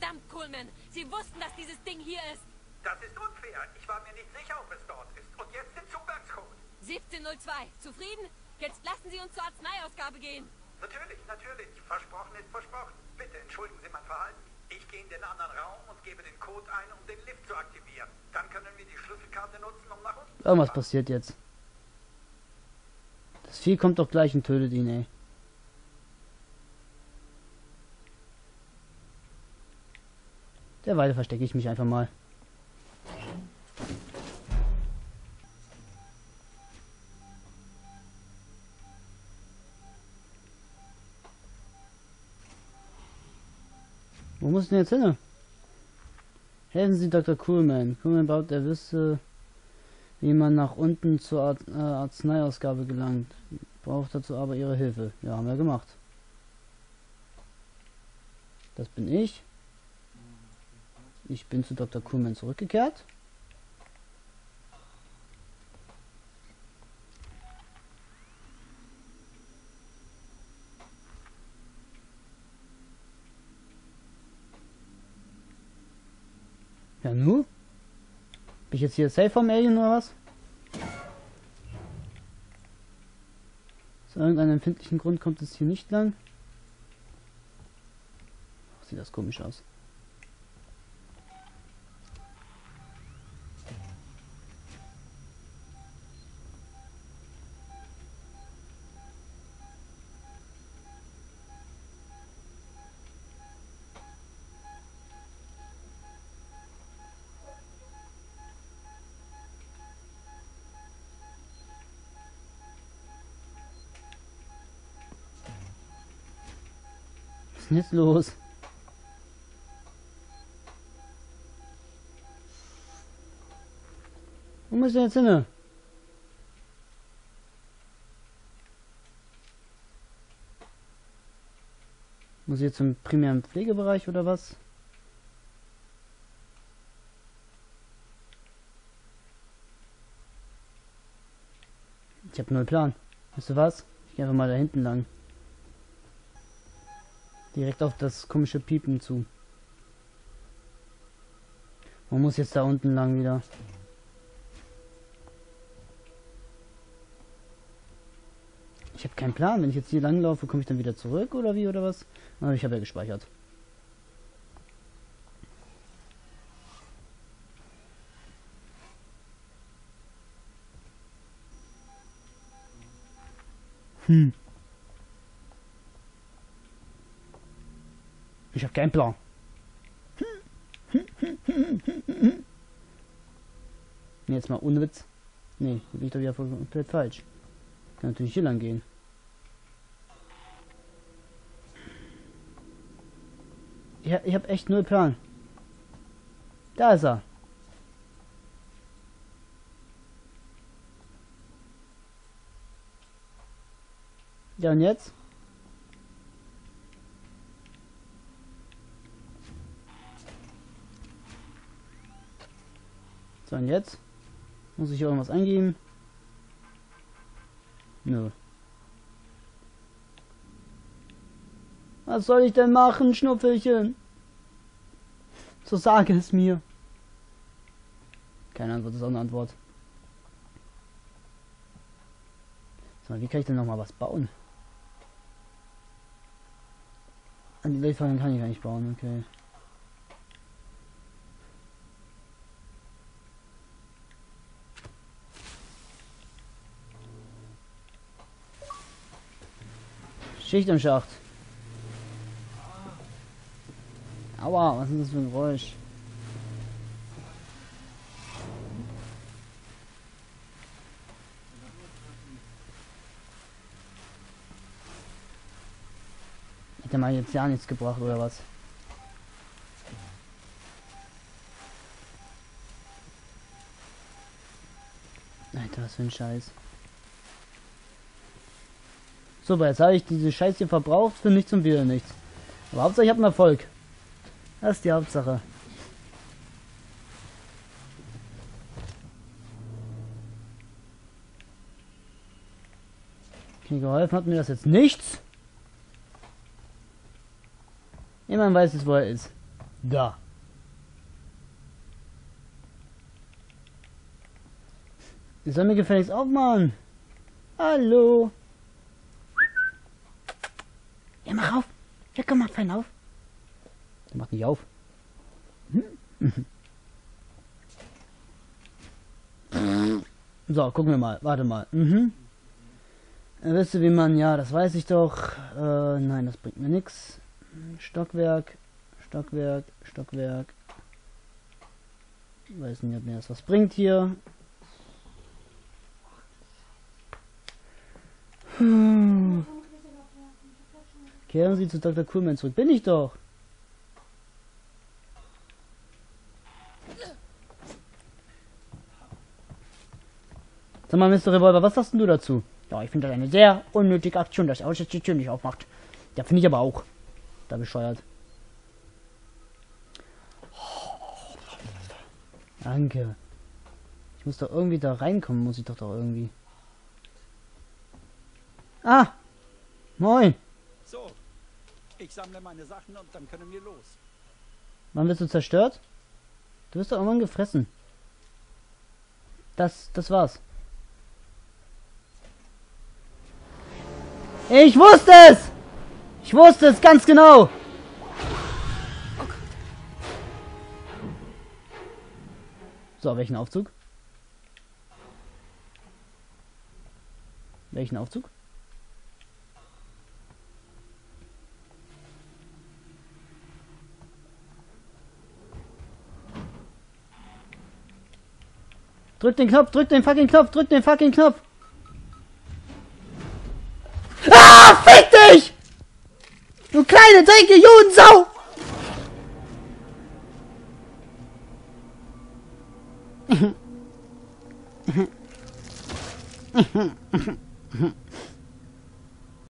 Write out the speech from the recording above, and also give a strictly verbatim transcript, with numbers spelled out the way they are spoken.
Verdammt, Coleman! Sie wussten, dass dieses Ding hier ist! Das ist unfair. Ich war mir nicht sicher, ob es dort ist. Und jetzt den Zugangscode. siebzehn null zwei. Zufrieden? Jetzt lassen Sie uns zur Arzneiausgabe gehen. Natürlich, natürlich. Versprochen ist versprochen. Bitte entschuldigen Sie mein Verhalten. Ich gehe in den anderen Raum und gebe den Code ein, um den Lift zu aktivieren. Dann können wir die Schlüsselkarte nutzen, um nach unten zu Irgendwas fahren. passiert jetzt. Das Vieh kommt doch gleich und tötet ihn, ey. Derweil verstecke ich mich einfach mal. Wo muss ich denn jetzt hin? Helfen Sie Doktor Coleman. Coleman baut, er wüsste, wie man nach unten zur Ar äh, Arzneiausgabe gelangt. Braucht dazu aber Ihre Hilfe. Ja, haben wir gemacht. Das bin ich. Ich bin zu Doktor Coleman zurückgekehrt. Ja, nu? Bin ich jetzt hier safe vom Alien oder was? Aus irgendeinem empfindlichen Grund kommt es hier nicht lang. Ach, sieht das komisch aus. Was ist denn jetzt los? Wo muss ich denn jetzt hin? Muss ich jetzt zum primären Pflegebereich oder was? Ich habe null Plan. Weißt du was? Ich gehe einfach mal da hinten lang. Direkt auf das komische Piepen zu. Man muss jetzt da unten lang wieder. Ich habe keinen Plan. Wenn ich jetzt hier lang laufe, komme ich dann wieder zurück oder wie oder was? Aber ich habe ja gespeichert. Hm. Ich habe keinen Plan. Nee, jetzt mal ohne Witz. Nee, hier bin ich doch wieder komplett falsch. Kann natürlich hier lang gehen. Ja, ich habe echt null Plan. Da ist er. Ja, und jetzt? So, und jetzt? Muss ich hier irgendwas eingeben? Nö. Was soll ich denn machen, Schnupfelchen? So sage es mir. Keine Antwort ist auch eine Antwort. So, wie kann ich denn noch mal was bauen? An die Leitfallen kann ich gar nicht bauen, okay. Schicht im Schacht. Aua, was ist das für ein Geräusch? Hätte mal jetzt ja nichts gebracht oder was? Alter, was für ein Scheiß. Super, jetzt habe ich diese Scheiß hier verbraucht für nichts und wieder nichts. Aber Hauptsache ich habe einen Erfolg. Das ist die Hauptsache. Okay, geholfen hat mir das jetzt nichts. Jemand weiß es, wo er ist. Da. Die soll mir gefälligst aufmachen. Hallo. Ja, mach auf. Ja, komm, mach fein auf. Der macht nicht auf. Hm? So, gucken wir mal. Warte mal. Mhm. Äh, wisst ihr, wie man... Ja, das weiß ich doch. Äh, nein, das bringt mir nichts. Stockwerk. Stockwerk. Stockwerk. Ich weiß nicht, ob mir das was bringt hier. Hm. Kehren Sie zu Doktor Coolman zurück. Bin ich doch. Sag mal, Mister Revolver, was sagst du dazu? Ja, ich finde das eine sehr unnötige Aktion, dass er uns jetzt die Tür nicht aufmacht. Ja, finde ich aber auch. Da bescheuert. Danke. Ich muss doch irgendwie da reinkommen, muss ich doch doch irgendwie. Ah! Moin! So, ich sammle meine Sachen und dann können wir los. Wann wirst du zerstört? Du wirst doch irgendwann gefressen. Das, das war's. Ich wusste es! Ich wusste es ganz genau! So, welchen Aufzug? Welchen Aufzug? Drück den Knopf, drück den fucking Knopf, drück den fucking Knopf! Ah, fick dich! Du kleine, dreckige Judensau!